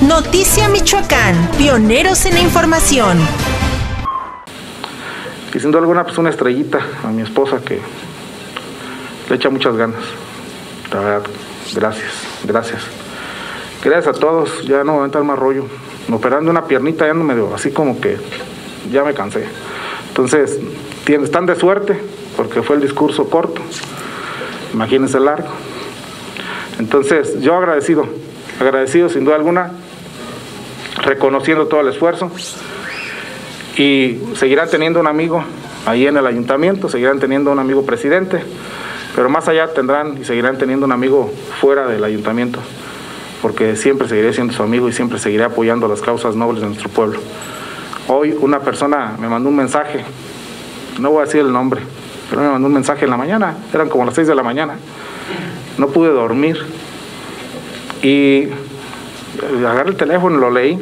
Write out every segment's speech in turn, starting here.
Noticia Michoacán, pioneros en la información. Y sin duda alguna, pues una estrellita a mi esposa que le echa muchas ganas. La verdad, gracias. Gracias a todos, ya no voy a entrar más rollo. Operando una piernita ya no me dio, así como que ya me cansé. Entonces, están de suerte, porque fue el discurso corto. Imagínense largo. Entonces, yo agradecido sin duda alguna, reconociendo todo el esfuerzo, y seguirán teniendo un amigo ahí en el ayuntamiento, seguirán teniendo un amigo presidente, pero más allá tendrán y seguirán teniendo un amigo fuera del ayuntamiento, porque siempre seguiré siendo su amigo y siempre seguiré apoyando las causas nobles de nuestro pueblo. Hoy una persona me mandó un mensaje, no voy a decir el nombre, pero me mandó un mensaje en la mañana, eran como las 6 de la mañana, no pude dormir, y agarré el teléfono y lo leí.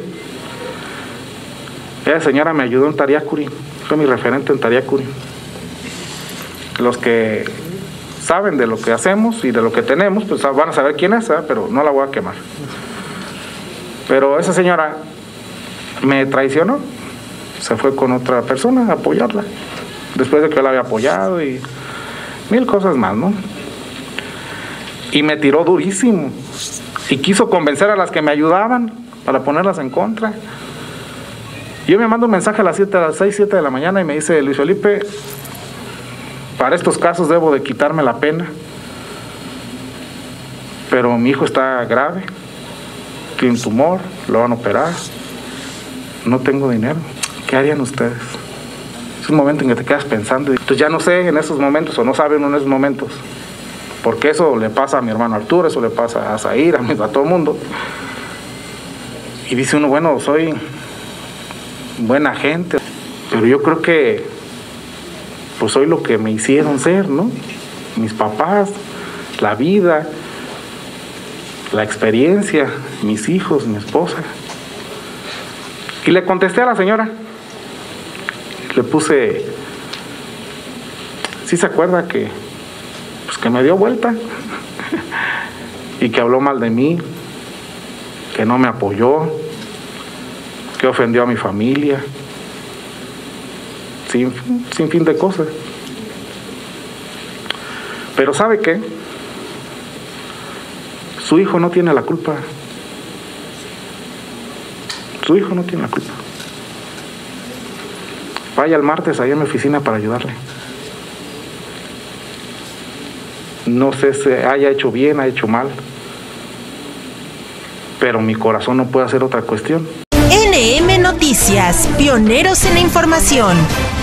Esa señora me ayudó en Tariacuri, fue mi referente en Tariacuri. Los que saben de lo que hacemos y de lo que tenemos, pues van a saber quién es, pero no la voy a quemar. Pero esa señora me traicionó, se fue con otra persona a apoyarla, después de que yo la había apoyado y mil cosas más, ¿no? Y me tiró durísimo, y quiso convencer a las que me ayudaban para ponerlas en contra. Yo me mando un mensaje a las 6, 7 de la mañana y me dice: Luis Felipe, para estos casos debo de quitarme la pena, pero mi hijo está grave, tiene un tumor, lo van a operar, no tengo dinero, ¿qué harían ustedes? Es un momento en que te quedas pensando, entonces ya no sé en esos momentos, o no saben en esos momentos, porque eso le pasa a mi hermano Arturo, eso le pasa a Zair, a todo el mundo, y dice uno, bueno, soy buena gente, pero yo creo que pues soy lo que me hicieron ser, ¿no? Mis papás, la vida, la experiencia, mis hijos, mi esposa. Y le contesté a la señora, le puse, ¿sí se acuerda que pues que me dio vuelta y que habló mal de mí, que no me apoyó, que ofendió a mi familia, sin fin de cosas? Pero ¿sabe qué? Su hijo no tiene la culpa. Su hijo no tiene la culpa. Vaya el martes allá en mi oficina para ayudarle. No sé si haya hecho bien, ha hecho mal, pero mi corazón no puede hacer otra cuestión. NM Noticias, pioneros en la información.